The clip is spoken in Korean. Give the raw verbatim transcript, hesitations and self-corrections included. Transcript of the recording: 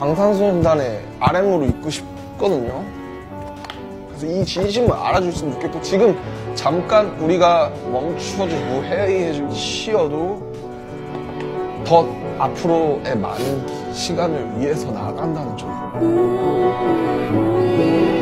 방탄소년단의 알엠으로 있고 싶거든요. 그래서 이 진심을 알아줬으면 좋겠고, 지금 잠깐 우리가 멈춰주고 회의해주고 쉬어도 더 앞으로의 많은 시간을 위해서 나아간다는 점.